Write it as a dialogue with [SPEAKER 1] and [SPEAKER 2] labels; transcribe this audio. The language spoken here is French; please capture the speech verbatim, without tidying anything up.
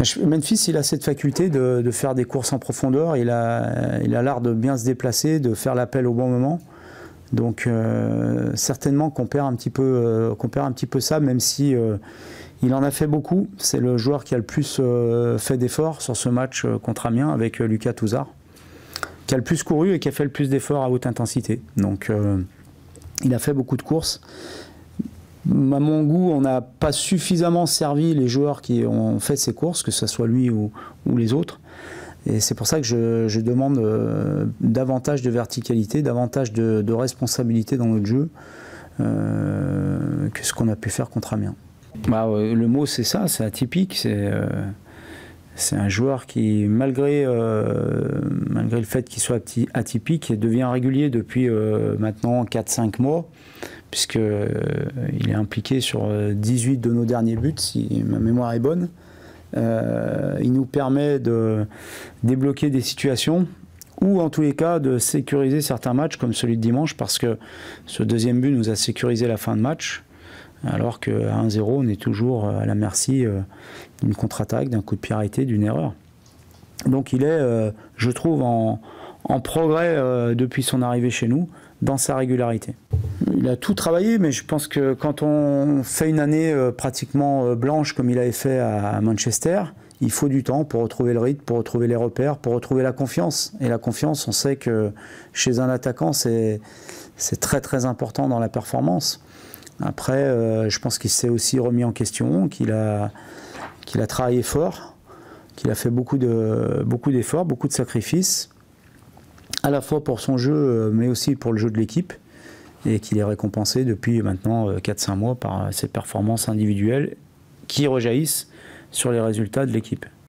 [SPEAKER 1] Memphis, il a cette faculté de, de faire des courses en profondeur. Il a, il a l'art de bien se déplacer, de faire l'appel au bon moment. Donc euh, certainement qu'on perd un petit peu, euh, qu'on perd un petit peu ça, même si euh, il en a fait beaucoup. C'est le joueur qui a le plus euh, fait d'efforts sur ce match euh, contre Amiens avec euh, Lucas Touzard, qui a le plus couru et qui a fait le plus d'efforts à haute intensité. Donc euh, il a fait beaucoup de courses. À mon goût, on n'a pas suffisamment servi les joueurs qui ont fait ces courses, que ce soit lui ou, ou les autres. Et c'est pour ça que je, je demande euh, davantage de verticalité, davantage de, de responsabilité dans notre jeu euh, que ce qu'on a pu faire contre Amiens. Bah, euh, le mot c'est ça, c'est atypique. C'est euh, c'est un joueur qui, malgré, euh, malgré le fait qu'il soit atypique, devient régulier depuis euh, maintenant quatre cinq mois. Puisqu'il euh, est impliqué sur dix-huit de nos derniers buts, si ma mémoire est bonne. Euh, il nous permet de débloquer des situations, ou en tous les cas de sécuriser certains matchs, comme celui de dimanche, parce que ce deuxième but nous a sécurisé la fin de match, alors qu'à un zéro, on est toujours à la merci d'une contre-attaque, d'un coup de pied arrêté, d'une erreur. Donc il est, euh, je trouve, en, en progrès euh, depuis son arrivée chez nous, dans sa régularité. Il a tout travaillé, mais je pense que quand on fait une année euh, pratiquement euh, blanche comme il avait fait à, à Manchester, il faut du temps pour retrouver le rythme, pour retrouver les repères, pour retrouver la confiance. Et la confiance, on sait que chez un attaquant, c'est c'est très très important dans la performance. Après, euh, je pense qu'il s'est aussi remis en question, qu'il a, qu'il a travaillé fort, qu'il a fait beaucoup de, beaucoup d'efforts, beaucoup de sacrifices, à la fois pour son jeu, mais aussi pour le jeu de l'équipe, et qu'il est récompensé depuis maintenant quatre cinq mois par ses performances individuelles qui rejaillissent sur les résultats de l'équipe.